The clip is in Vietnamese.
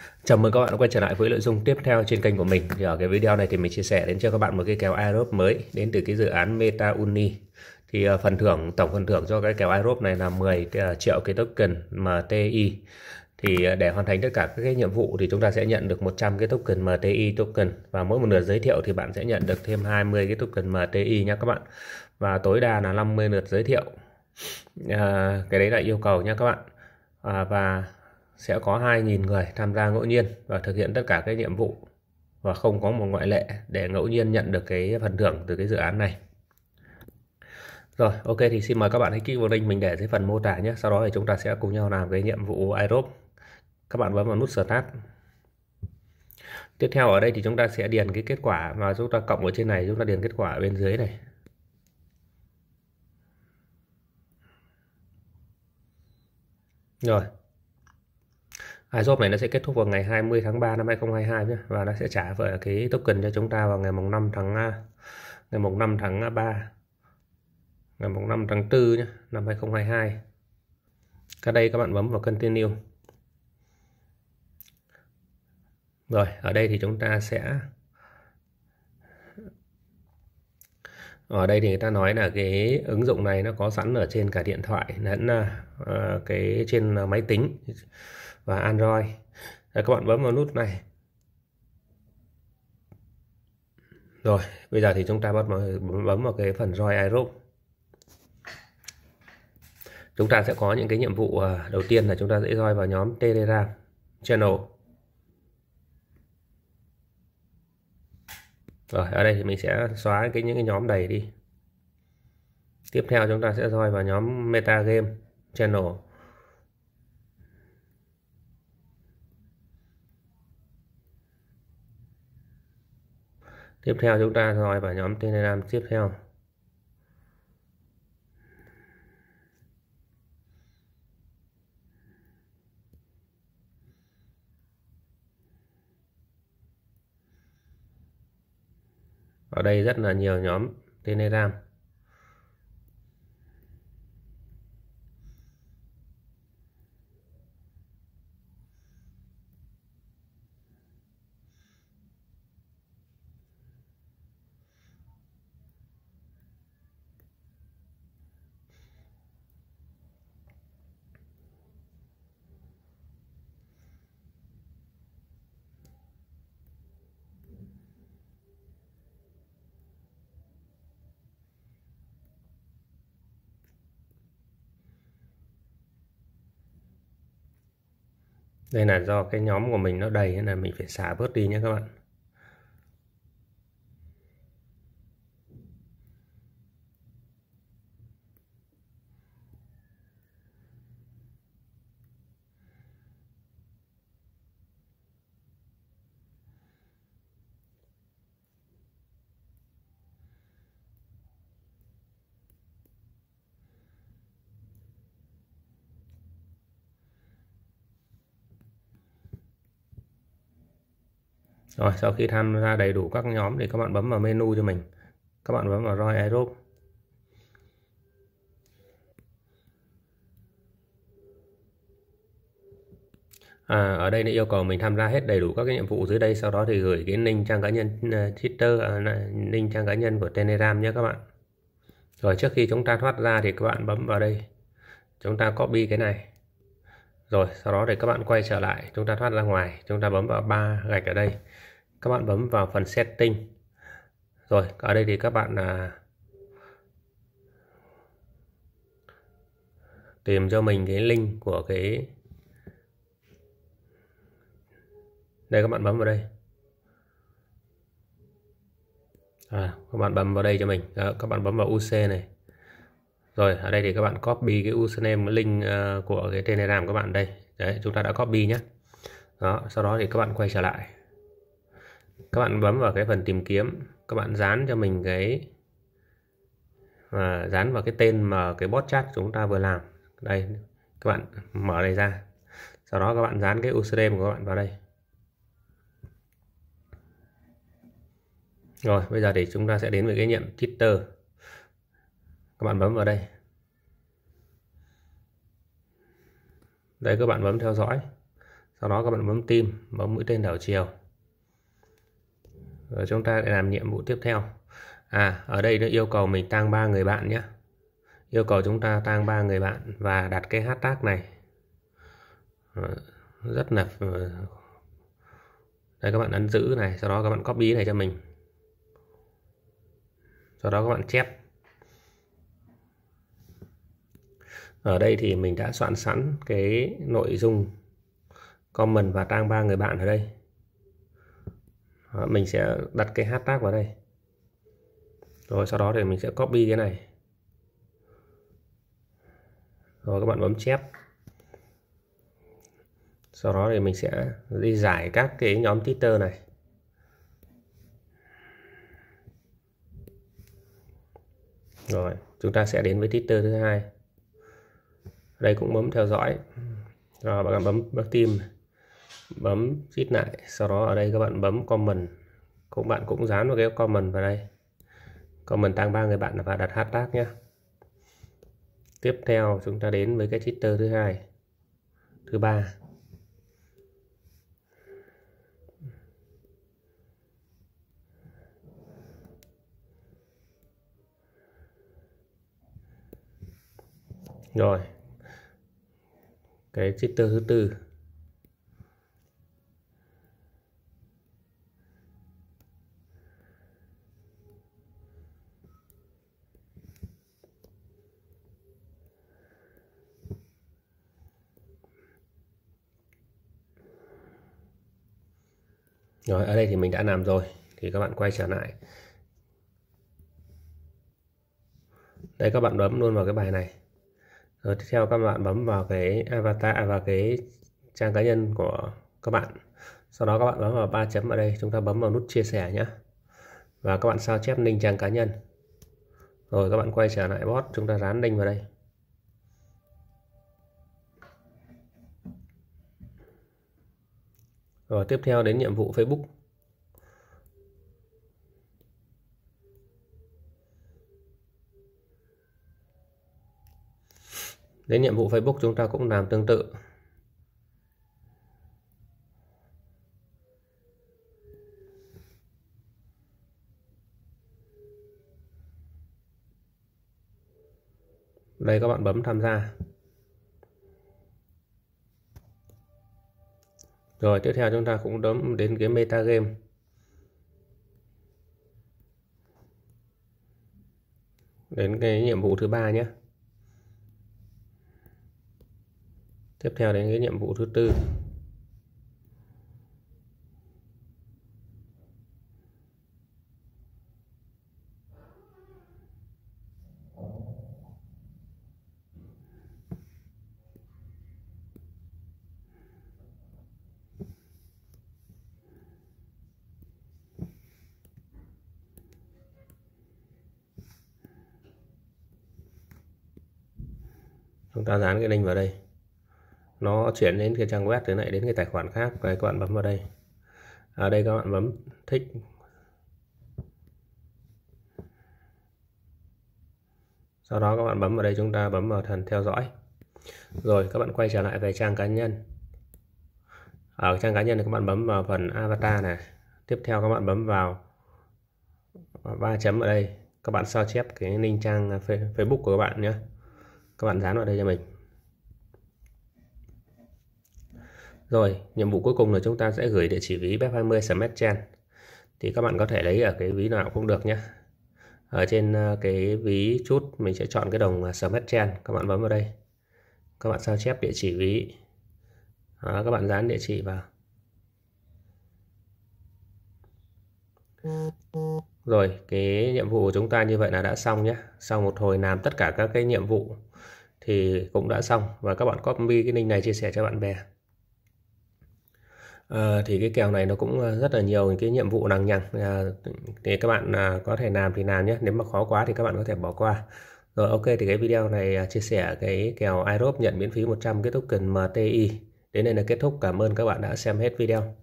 Chào mừng các bạn đã quay trở lại với nội dung tiếp theo trên kênh của mình. Thì ở cái video này thì mình chia sẻ đến cho các bạn một cái kèo iRob mới đến từ cái dự án MetaUni. Thì phần thưởng, tổng phần thưởng cho cái kèo iRob này là 10 triệu cái token MTI. Thì để hoàn thành tất cả các cái nhiệm vụ thì chúng ta sẽ nhận được 100 cái token MTI token, và mỗi một lượt giới thiệu thì bạn sẽ nhận được thêm 20 cái token MTI nha các bạn. Và tối đa là 50 lượt giới thiệu. Cái đấy là yêu cầu nha các bạn. Và sẽ có 2.000 người tham gia ngẫu nhiên và thực hiện tất cả các nhiệm vụ, và không có một ngoại lệ để ngẫu nhiên nhận được cái phần thưởng từ cái dự án này. Rồi, ok, thì xin mời các bạn hãy kích vào link mình để dưới phần mô tả nhé. Sau đó thì chúng ta sẽ cùng nhau làm cái nhiệm vụ iRob. Các bạn bấm vào nút Start. Tiếp theo ở đây thì chúng ta sẽ điền cái kết quả mà chúng ta cộng ở trên này, chúng ta điền kết quả ở bên dưới này. Rồi, iRob này nó sẽ kết thúc vào ngày 20 tháng 3 năm 2022 nhé, và nó sẽ trả về cái token cho chúng ta vào ngày mùng 5 tháng 3, ngày mùng 5 tháng 4 nhé, năm 2022. Ở đây các bạn bấm vào Continue. Rồi, ở đây thì chúng ta sẽ, ở đây thì người ta nói là cái ứng dụng này nó có sẵn ở trên cả điện thoại lẫn cái trên máy tính và Android. Đấy, các bạn bấm vào nút này. Rồi, bây giờ thì chúng ta bấm vào cái phần Join iRob. Chúng ta sẽ có những cái nhiệm vụ đầu tiên là chúng ta sẽ join vào nhóm Telegram channel. Rồi, ở đây thì mình sẽ xóa những cái nhóm đầy đi. Tiếp theo chúng ta sẽ join vào nhóm Metagame channel. Tiếp theo chúng ta join vào nhóm Telegram tiếp theo. Ở đây rất là nhiều nhóm Telegram. Đây là do cái nhóm của mình nó đầy nên là mình phải xả bớt đi nhé các bạn. Rồi, sau khi tham gia đầy đủ các nhóm thì các bạn bấm vào menu cho mình. Các bạn bấm vào Join iRob. Ở đây nó yêu cầu mình tham gia hết đầy đủ các cái nhiệm vụ dưới đây, sau đó thì gửi cái link trang cá nhân Twitter, link trang cá nhân của Telegram nhé các bạn. Rồi, trước khi chúng ta thoát ra thì các bạn bấm vào đây, chúng ta copy cái này. Rồi, sau đó thì các bạn quay trở lại, chúng ta thoát ra ngoài, chúng ta bấm vào 3 gạch ở đây. Các bạn bấm vào phần setting. Rồi, ở đây thì các bạn tìm cho mình cái link của cái, đây các bạn bấm vào đây. Các bạn bấm vào đây cho mình. Đó, các bạn bấm vào UC này. Rồi, ở đây thì các bạn copy cái username, cái link của cái Telegram các bạn đây. Đấy, chúng ta đã copy nhé. Đó, sau đó thì các bạn quay trở lại. Các bạn bấm vào cái phần tìm kiếm, các bạn dán cho mình cái dán vào cái tên mà cái bot chat chúng ta vừa làm. Đây, các bạn mở đây ra. Sau đó các bạn dán cái username của các bạn vào đây. Rồi, bây giờ thì chúng ta sẽ đến với cái nhiệm Twitter. Các bạn bấm vào đây. Đây, các bạn bấm theo dõi. Sau đó các bạn bấm tim, bấm mũi tên đảo chiều. Rồi chúng ta để làm nhiệm vụ tiếp theo. Ở đây nó yêu cầu mình tag 3 người bạn nhé. Yêu cầu chúng ta tag 3 người bạn và đặt cái hashtag này. Rất là đây, các bạn ấn giữ này, sau đó các bạn copy này cho mình. Sau đó các bạn chép. Ở đây thì mình đã soạn sẵn cái nội dung comment và tag 3 người bạn ở đây. Mình sẽ đặt cái hashtag vào đây. Rồi sau đó thì mình sẽ copy cái này. Rồi các bạn bấm chép. Sau đó thì mình sẽ đi giải các cái nhóm Twitter này. Rồi chúng ta sẽ đến với Twitter thứ hai. Đây cũng bấm theo dõi. Rồi bạn bấm tim, bấm chít lại. Sau đó ở đây các bạn bấm comment. Bạn cũng dán vào cái comment vào đây. Comment tag 3 người bạn và đặt hashtag nhé. Tiếp theo chúng ta đến với cái Twitter thứ hai, thứ ba. Rồi cái Twitter thứ tư. Rồi ở đây thì mình đã làm rồi, thì các bạn quay trở lại. Đây các bạn bấm luôn vào cái bài này. Rồi tiếp theo các bạn bấm vào cái avatar và cái trang cá nhân của các bạn. Sau đó các bạn bấm vào 3 chấm ở đây, chúng ta bấm vào nút chia sẻ nhé. Và các bạn sao chép link trang cá nhân. Rồi các bạn quay trở lại bot, chúng ta dán link vào đây. Rồi tiếp theo đến nhiệm vụ Facebook. Đến nhiệm vụ Facebook chúng ta cũng làm tương tự. Đây các bạn bấm tham gia. Rồi tiếp theo chúng ta cũng bấm đến cái meta game. Đến cái nhiệm vụ thứ ba nhé. Tiếp theo đến cái nhiệm vụ thứ tư. Chúng ta dán cái link vào đây. Nó chuyển đến cái trang web thế này, đến cái tài khoản khác. Và các bạn bấm vào đây. Ở đây các bạn bấm thích. Sau đó các bạn bấm vào đây, chúng ta bấm vào phần theo dõi. Rồi các bạn quay trở lại về trang cá nhân. Ở trang cá nhân thì các bạn bấm vào phần avatar này. Tiếp theo các bạn bấm vào 3 chấm ở đây. Các bạn sao chép cái link trang Facebook của các bạn nhé. Các bạn dán vào đây cho mình. Rồi nhiệm vụ cuối cùng là chúng ta sẽ gửi địa chỉ ví BEP20 Smart Chain. Thì các bạn có thể lấy ở cái ví nào cũng được nhé. Ở trên cái ví chút mình sẽ chọn cái đồng Smart Chain. Các bạn bấm vào đây. Các bạn sao chép địa chỉ ví. Đó, các bạn dán địa chỉ vào. Rồi cái nhiệm vụ của chúng ta như vậy là đã xong nhé. Sau một hồi làm tất cả các cái nhiệm vụ thì cũng đã xong. Và các bạn copy cái link này chia sẻ cho bạn bè. Thì cái kèo này nó cũng rất là nhiều cái nhiệm vụ lằng nhằng. Thì các bạn có thể làm thì làm nhé. Nếu mà khó quá thì các bạn có thể bỏ qua. Rồi ok, thì cái video này chia sẻ cái kèo airdrop nhận miễn phí 100 cái token MTI đến đây là kết thúc. Cảm ơn các bạn đã xem hết video.